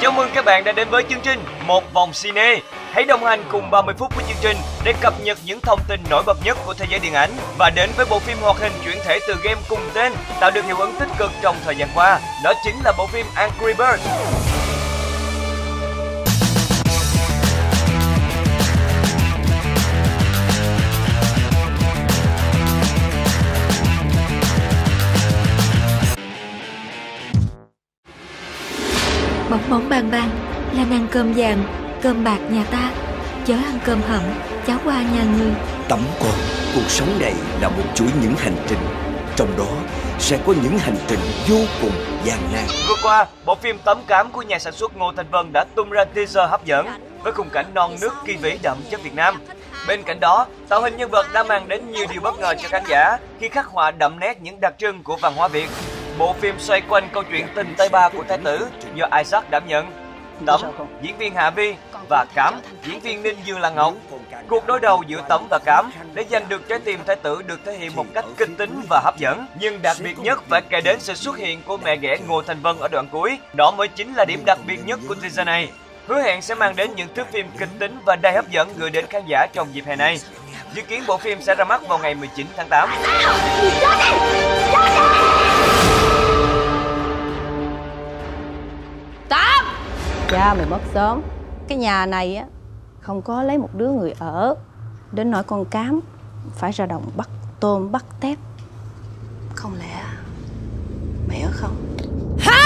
Chào mừng các bạn đã đến với chương trình Một Vòng Cine. Hãy đồng hành cùng 30 phút của chương trình để cập nhật những thông tin nổi bật nhất của thế giới điện ảnh và đến với bộ phim hoạt hình chuyển thể từ game cùng tên tạo được hiệu ứng tích cực trong thời gian qua. Đó chính là bộ phim Angry Birds. Bóng bóng bang bang là nàng cơm vàng, cơm bạc nhà ta, chớ ăn cơm hẩm, cháo qua nhà người. Tấm con, cuộc sống này là một chuỗi những hành trình, trong đó sẽ có những hành trình vô cùng gian nan. Vừa qua, bộ phim Tấm Cám của nhà sản xuất Ngô Thanh Vân đã tung ra teaser hấp dẫn với khung cảnh non nước kỳ vĩ đậm chất Việt Nam. Bên cạnh đó, tạo hình nhân vật đã mang đến nhiều điều bất ngờ cho khán giả khi khắc họa đậm nét những đặc trưng của văn hóa Việt. Bộ phim xoay quanh câu chuyện tình tay ba của thái tử do Isaac đảm nhận. Tấm, diễn viên Hạ Vi, và Cám, diễn viên Ninh Dương Lan Ngọc. Cuộc đối đầu giữa Tấm và Cám để giành được trái tim thái tử được thể hiện một cách kịch tính và hấp dẫn. Nhưng đặc biệt nhất phải kể đến sự xuất hiện của mẹ ghẻ Ngô Thanh Vân ở đoạn cuối. Đó mới chính là điểm đặc biệt nhất của teaser này. Hứa hẹn sẽ mang đến những thước phim kịch tính và đầy hấp dẫn gửi đến khán giả trong dịp hè này. Dự kiến bộ phim sẽ ra mắt vào ngày 19 tháng 8. Tóm! Cha mày mất sớm. Cái nhà này á không có lấy một đứa người ở, đến nỗi con Cám phải ra đồng bắt tôm bắt tép. Không lẽ mày ở không? Hả?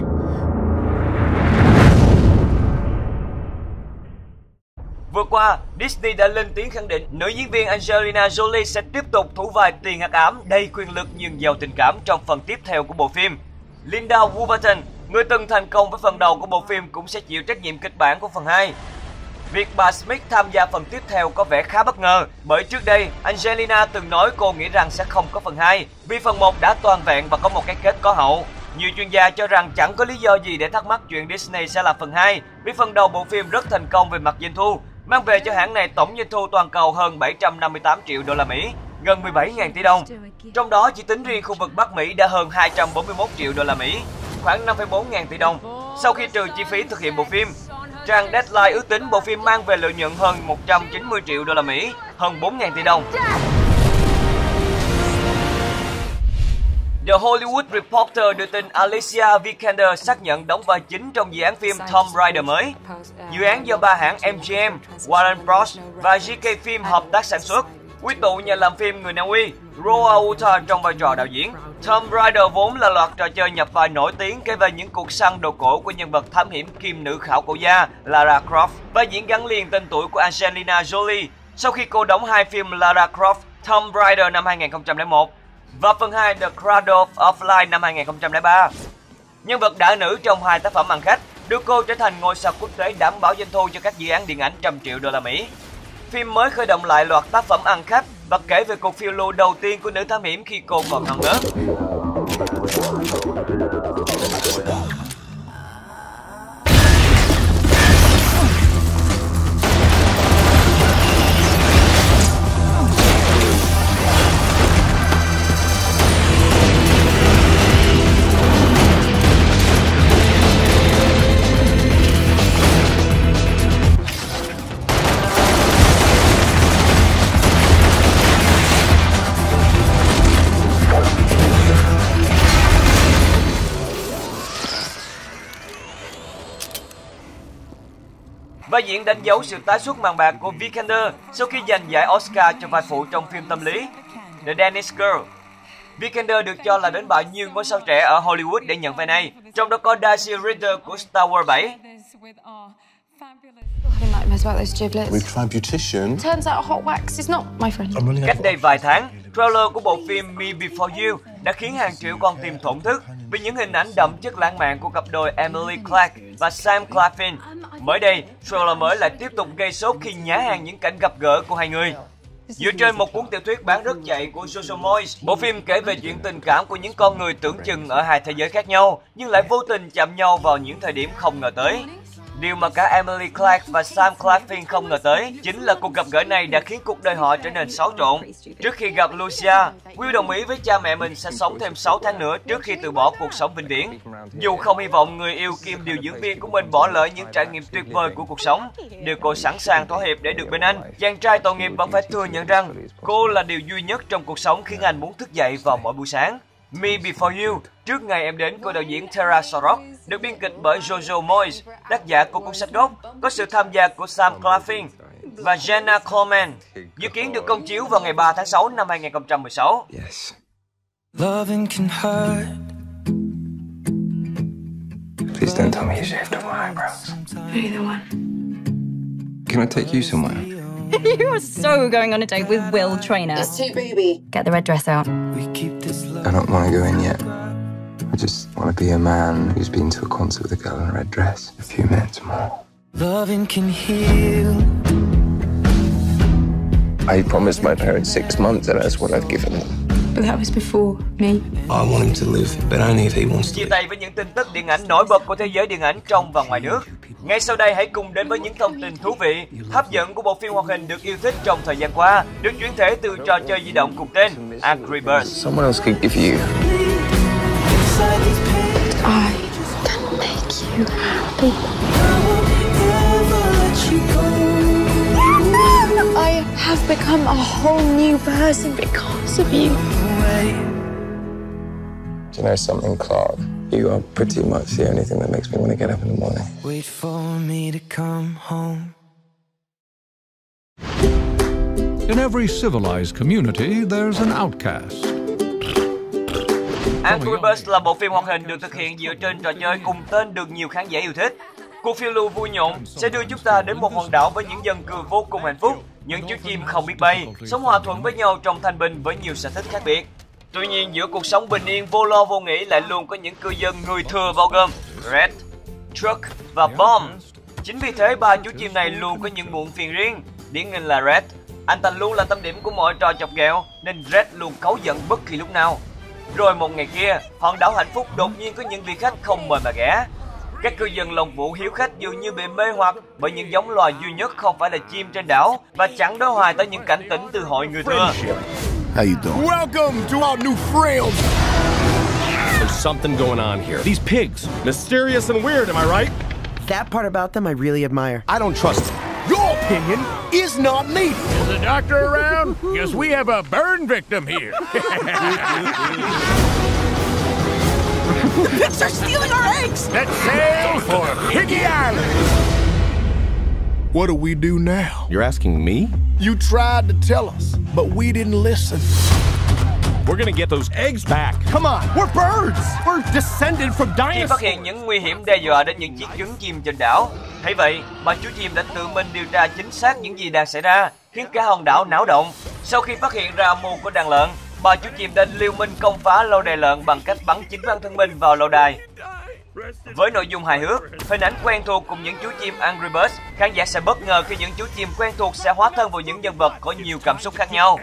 Vừa qua, Disney đã lên tiếng khẳng định nữ diễn viên Angelina Jolie sẽ tiếp tục thủ vai tiền hắc ám đầy quyền lực nhưng giàu tình cảm trong phần tiếp theo của bộ phim. Linda Woolverton, người từng thành công với phần đầu của bộ phim, cũng sẽ chịu trách nhiệm kịch bản của phần 2. Việc bà Smith tham gia phần tiếp theo có vẻ khá bất ngờ, bởi trước đây Angelina từng nói cô nghĩ rằng sẽ không có phần 2 vì phần 1 đã toàn vẹn và có một cái kết có hậu. Nhiều chuyên gia cho rằng chẳng có lý do gì để thắc mắc chuyện Disney sẽ làm phần 2 vì phần đầu bộ phim rất thành công về mặt doanh thu, mang về cho hãng này tổng doanh thu toàn cầu hơn 758 triệu đô la Mỹ, gần 17.000 tỷ đồng. Trong đó chỉ tính riêng khu vực Bắc Mỹ đã hơn 241 triệu đô la Mỹ, khoảng 5,4 ngàn tỷ đồng. Sau khi trừ chi phí thực hiện bộ phim, trang Deadline ước tính bộ phim mang về lợi nhuận hơn 190 triệu đô la Mỹ, hơn 4.000 tỷ đồng. The Hollywood Reporter đưa tin Alicia Vikander xác nhận đóng vai chính trong dự án phim Tomb Raider mới. Dự án do ba hãng MGM, Warner Bros và GK Film hợp tác sản xuất, quy tụ nhà làm phim người Na Uy, Roa Uta trong vai trò đạo diễn. Tomb Raider vốn là loạt trò chơi nhập vai nổi tiếng kể về những cuộc săn đồ cổ của nhân vật thám hiểm kim nữ khảo cổ gia Lara Croft, vai diễn gắn liền tên tuổi của Angelina Jolie sau khi cô đóng hai phim Lara Croft, Tomb Raider năm 2001 và phần 2 The Cradle of Life năm 2003. Nhân vật đã nữ trong hai tác phẩm ăn khách đưa cô trở thành ngôi sao quốc tế đảm bảo doanh thu cho các dự án điện ảnh trăm triệu đô la Mỹ. Phim mới khởi động lại loạt tác phẩm ăn khách và kể về cuộc phiêu lưu đầu tiên của nữ thám hiểm khi cô còn non nớt. Vai diễn đánh dấu sự tái xuất màn bạc của Vikander sau khi giành giải Oscar cho vai phụ trong phim tâm lý The Danish Girl. Vikander được cho là đến bại nhiều ngôi sao trẻ ở Hollywood để nhận vai này, trong đó có Daisy Ridley của Star Wars 7. Cách đây vài tháng, trailer của bộ phim Me Before You đã khiến hàng triệu con tim thổn thức vì những hình ảnh đậm chất lãng mạn của cặp đôi Emily Clarke và Sam Claflin. Mới đây, trailer mới lại tiếp tục gây sốt khi nhá hàng những cảnh gặp gỡ của hai người. Dựa trên một cuốn tiểu thuyết bán rất chạy của Jojo Moyes, bộ phim kể về chuyện tình cảm của những con người tưởng chừng ở hai thế giới khác nhau nhưng lại vô tình chạm nhau vào những thời điểm không ngờ tới. Điều mà cả Emily Clarke và Sam Claflin không ngờ tới chính là cuộc gặp gỡ này đã khiến cuộc đời họ trở nên xáo trộn. Trước khi gặp Lucia, Will đồng ý với cha mẹ mình sẽ sống thêm 6 tháng nữa trước khi từ bỏ cuộc sống vĩnh viễn. Dù không hy vọng người yêu kiêm điều dưỡng viên của mình bỏ lỡ những trải nghiệm tuyệt vời của cuộc sống, điều cô sẵn sàng thỏa hiệp để được bên anh. Chàng trai tội nghiệp vẫn phải thừa nhận rằng cô là điều duy nhất trong cuộc sống khiến anh muốn thức dậy vào mỗi buổi sáng. Me Before You, Trước Ngày Em Đến của đạo diễn Tara Sorok, được biên kịch bởi Jojo Moyes, tác giả của cuốn sách gốc, có sự tham gia của Sam Claflin và Jenna Coleman, dự kiến được công chiếu vào ngày 3 tháng 6 năm 2016. Yes. Loving can hurt. Please don't tell me you shaved off my eyebrows. Either one. Can I take you somewhere? You are so going on a date with Will Traynor. It's too booby. Get the red dress out. I don't want to go in yet. I just want to be a man who's been to a concert with a girl in a red dress. A few minutes more. Loving can heal. I promised my parents 6 months and that's what I've given them. But that was before me. I want him to live, but only if he wants to. Chia tay với những tin tức điện ảnh nổi bật của thế giới điện ảnh trong và ngoài nước. Ngay sau đây hãy cùng đến với những thông tin thú vị, hấp dẫn của bộ phim hoạt hình được yêu thích trong thời gian qua, được chuyển thể từ trò chơi di động cùng tên Angry Birds. Someone else could give you. I can make you happy. I have become a whole new person because of you. Do you know something, Clark? You are pretty much the only thing that makes me want to get up in the morning. Wait for me to come home. In every civilized community, there's an outcast. Angry Birds là bộ phim hoạt hình được thực hiện dựa trên trò chơi cùng tên được nhiều khán giả yêu thích. Cuộc phiêu lưu vui nhộn sẽ đưa chúng ta đến một hòn đảo với những dân cư vô cùng hạnh phúc, những chú chim không biết bay, sống hòa thuận với nhau trong thanh bình với nhiều sở thích khác biệt. Tuy nhiên, giữa cuộc sống bình yên vô lo vô nghĩ lại luôn có những cư dân người thừa bao gồm Red, Truck và Bomb. Chính vì thế, ba chú chim này luôn có những muộn phiền riêng. Điển hình là Red, anh ta luôn là tâm điểm của mọi trò chọc ghẹo nên Red luôn cáu giận bất kỳ lúc nào. Rồi một ngày kia, hòn đảo hạnh phúc đột nhiên có những vị khách không mời mà ghé. Các cư dân Long Vũ hiếu khách dường như bị mê hoặc bởi những giống loài duy nhất không phải là chim trên đảo và chẳng đối hoài tới những cảnh tỉnh từ hội người thừa. How you doing? Welcome to our new friends. There's something going on here. These pigs, mysterious and weird, am I right? That part about them I really admire. I don't trust them. Your opinion is not needed. Is the doctor around? Guess we have a burn victim here. The pigs are stealing our eggs! Let's sail for Piggy Island. What do we do now? You're asking me? You tried to tell us, but we didn't listen. We're gonna get those eggs back. Come on, we're birds. We're descended from Khi dinosaurs. phát hiện những nguy hiểm đe dọa đến những chiếc trứng chim trên đảo, thấy vậy, bà chú chim đã tự mình điều tra chính xác những gì đang xảy ra, khiến cả hòn đảo náo động. Sau khi phát hiện ra âm mưu của đàn lợn, bà chú chim đã liều mình công phá lâu đài lợn bằng cách bắn chính bản thân mình vào lâu đài. Với nội dung hài hước, hình ảnh quen thuộc cùng những chú chim Angry Birds, khán giả sẽ bất ngờ khi những chú chim quen thuộc sẽ hóa thân vào những nhân vật có nhiều cảm xúc khác nhau.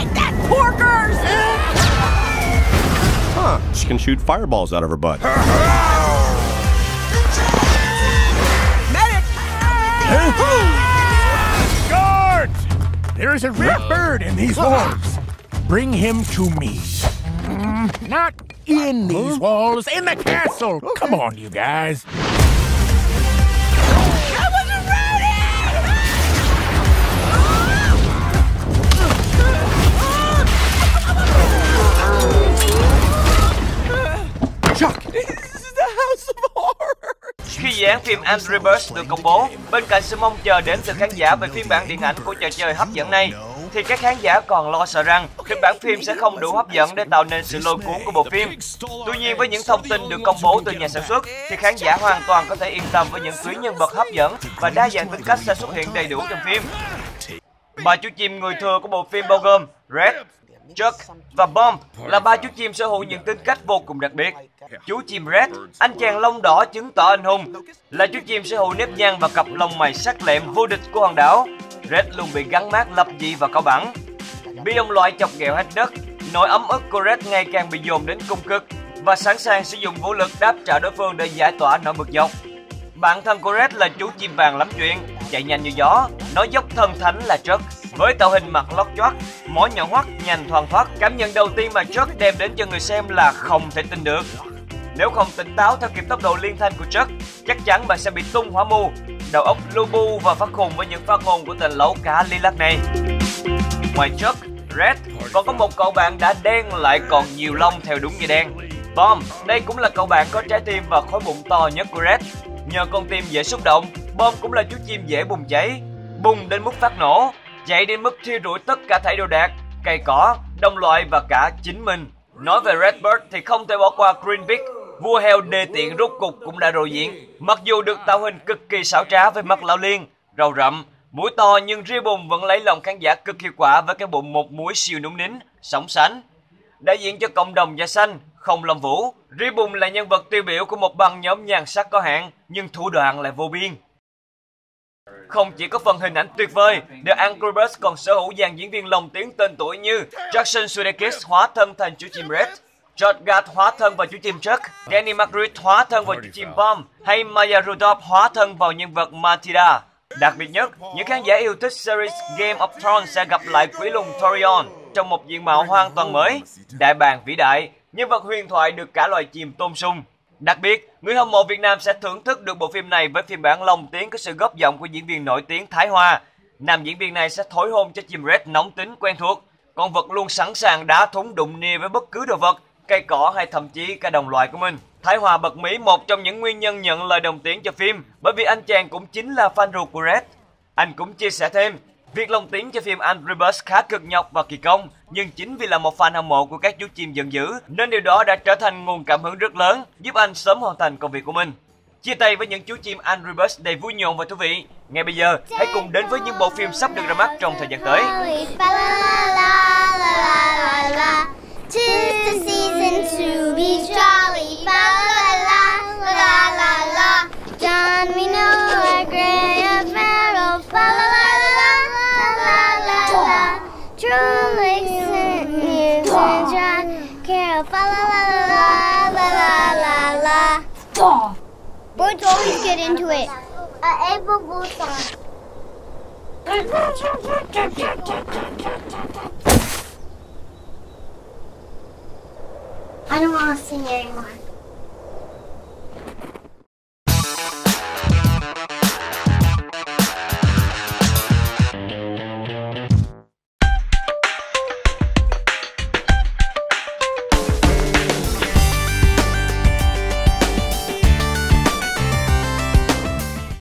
Huh, she can shoot fireballs out of her butt. Medic! Guards! There is a red bird in these walls. Bring him to me. Not in these walls, in the castle. Come on, you guys. Chuck, this is the house of horror. Khi dự án phim Angry Birds được công bố, bên cạnh sự mong chờ đến từ khán giả về phiên bản điện ảnh của trò chơi hấp dẫn này, thì các khán giả còn lo sợ rằng kịch bản phim sẽ không đủ hấp dẫn để tạo nên sự lôi cuốn của bộ phim. Tuy nhiên, với những thông tin được công bố từ nhà sản xuất, thì khán giả hoàn toàn có thể yên tâm với những tuyến nhân vật hấp dẫn và đa dạng tính cách sẽ xuất hiện đầy đủ trong phim. Ba chú chim người thừa của bộ phim bao gồm Red, Chuck và Bomb là ba chú chim sở hữu những tính cách vô cùng đặc biệt. Chú chim Red, anh chàng lông đỏ chứng tỏ anh hùng, là chú chim sở hữu nếp nhăn và cặp lông mày sắc lẹm vô địch của hòn đảo. Red luôn bị gắn mác lập dị và cao bằng. Bị đồng loại chọc ghẹo hết đất, nỗi ấm ức của Red ngày càng bị dồn đến cung cực và sẵn sàng sử dụng vũ lực đáp trả đối phương để giải tỏa nỗi bực dọc. Bạn thân của Red là chú chim vàng lắm chuyện, chạy nhanh như gió, nói dốc thần thánh là Chuck. Với tạo hình mặt lót choác, mỏ nhọn hoắt, nhanh thoăn thoắt, cảm nhận đầu tiên mà Chuck đem đến cho người xem là không thể tin được. Nếu không tỉnh táo theo kịp tốc độ liên thanh của Chuck, chắc chắn bạn sẽ bị tung hỏa mù, đầu óc lu bu và phát khùng với những phát ngôn của tên lẩu cá lý lắc này. Ngoài Chuck, Red còn có một cậu bạn đã đen lại còn nhiều lông theo đúng nghĩa đen. Bom, đây cũng là cậu bạn có trái tim và khối bụng to nhất của Red. Nhờ con tim dễ xúc động, Bom cũng là chú chim dễ bùng cháy, bùng đến mức phát nổ, chạy đến mức thiêu rụi tất cả thảy đồ đạc, cây cỏ, đồng loại và cả chính mình. Nói về Redbird thì không thể bỏ qua Green Beak, vua heo đê tiện rốt cục cũng đã rộ diện. Mặc dù được tạo hình cực kỳ xảo trá với mắt lão liên, râu rậm, mũi to nhưng Ribbon vẫn lấy lòng khán giả cực hiệu quả với cái bụng một múi siêu núng nính, sóng sánh. Đại diện cho cộng đồng da xanh, không lông vũ, Ribbon là nhân vật tiêu biểu của một băng nhóm nhan sắc có hạn nhưng thủ đoạn lại vô biên. Không chỉ có phần hình ảnh tuyệt vời, The Angry Birds còn sở hữu dàn diễn viên lồng tiếng tên tuổi như Jackson Sudeikis hóa thân thành chú chim Red, George Gad hóa thân vào chú chim Chuck, Danny McBride hóa thân vào chú chim Bom, hay Maya Rudolph hóa thân vào nhân vật Matilda. Đặc biệt nhất, những khán giả yêu thích series Game of Thrones sẽ gặp lại quỷ lùn Thorion trong một diện mạo hoàn toàn mới, đại bàng vĩ đại, nhân vật huyền thoại được cả loài chim tôn sùng. Đặc biệt, người hâm mộ Việt Nam sẽ thưởng thức được bộ phim này với phiên bản lồng tiếng có sự góp giọng của diễn viên nổi tiếng Thái Hoa. Nam diễn viên này sẽ thổi hôn cho chim Red nóng tính quen thuộc, con vật luôn sẵn sàng đá thúng đụng nia với bất cứ đồ vật, cây cỏ hay thậm chí cả đồng loại của mình. Thái Hòa bật mí một trong những nguyên nhân nhận lời đồng tiếng cho phim bởi vì anh chàng cũng chính là fan ruột của Red. Anh cũng chia sẻ thêm, việc lồng tiếng cho phim Angry Birds khá cực nhọc và kỳ công, nhưng chính vì là một fan hâm mộ của các chú chim giận dữ nên điều đó đã trở thành nguồn cảm hứng rất lớn, giúp anh sớm hoàn thành công việc của mình. Chia tay với những chú chim Angry Birds đầy vui nhộn và thú vị. Ngay bây giờ, hãy cùng đến với những bộ phim sắp được ra mắt trong thời gian tới. Tis the season to be jolly, fa la la la la. John, we know our gray of meadow, fa la la la la la la. True listen, you and John, Carol, fa la la la la la la. Birds always get into it. April Fool's song. I don't want to sing anymore.